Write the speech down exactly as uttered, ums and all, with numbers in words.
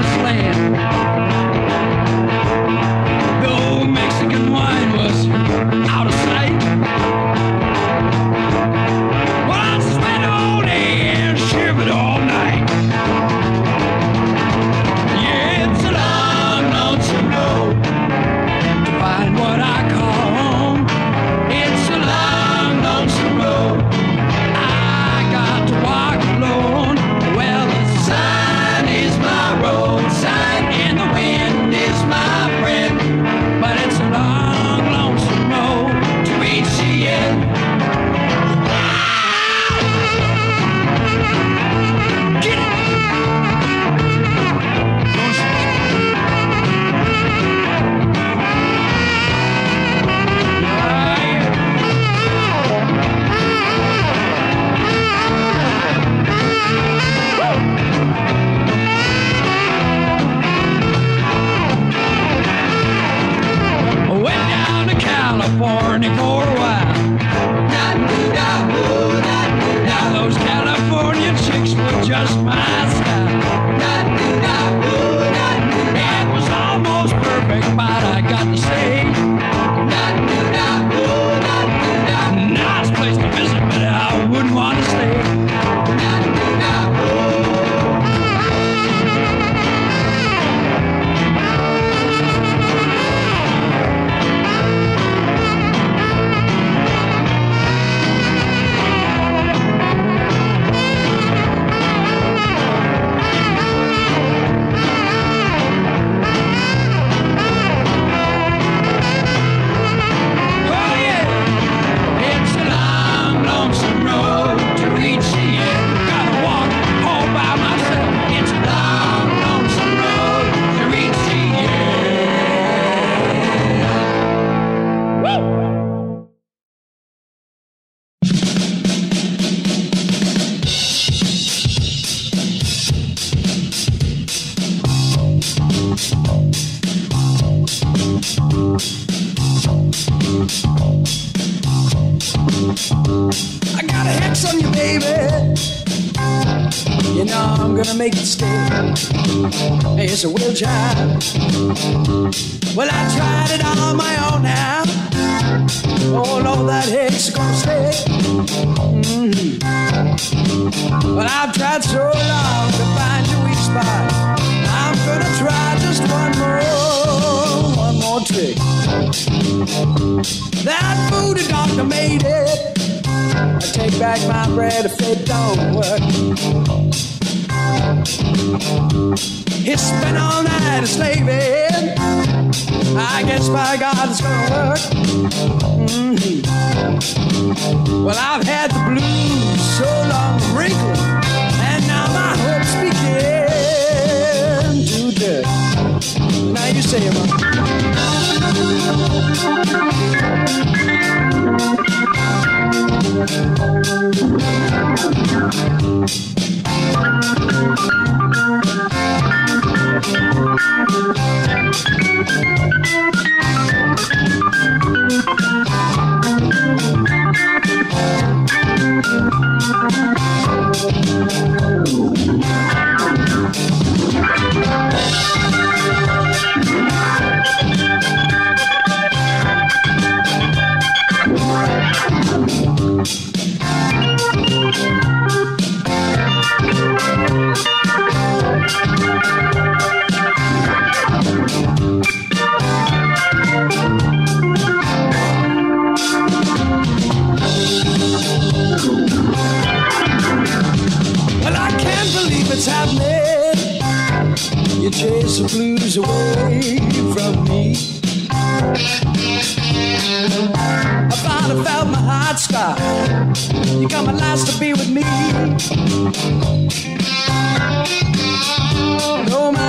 promised land. The old Mexican wine was out of sight. Well, I spent all day and shivered all night. Yeah, it's a long, lonesome road to find what I call home. It's a long, lonesome road. I got to walk alone. Well, the sun is my road sign and the wind is my friend. But it's a long, lonesome road to reach the end. Get it! Don't you? I went down to California for a while. Now those California chicks were just my style. It was almost perfect, but I got to say, nice place to visit, but I wouldn't want to stay. Oh yeah, it's a long, lonesome road to reach the end. Gotta walk all by myself. It's a long, lonesome road to reach the end. Woo! I got a hex on you, baby. You know I'm gonna make it stay. Hey, it's a will child. Well, I tried it on my own now. Oh, no, that hex is gonna stay. Mm-hmm. Well, I've tried so long to find your weak spot. I'm gonna try just one more, one more trick. That voodoo doctor made it. I take back my bread if it don't work. He spent all night slaving. I guess by God it's gonna work. Mm-hmm. Well, I've had the blues so long wrinkling, and now my hopes begin to dirt. Now you say it, man. It's happening. You chase the blues away from me. I finally found my heart star. You come at last to be with me. No, my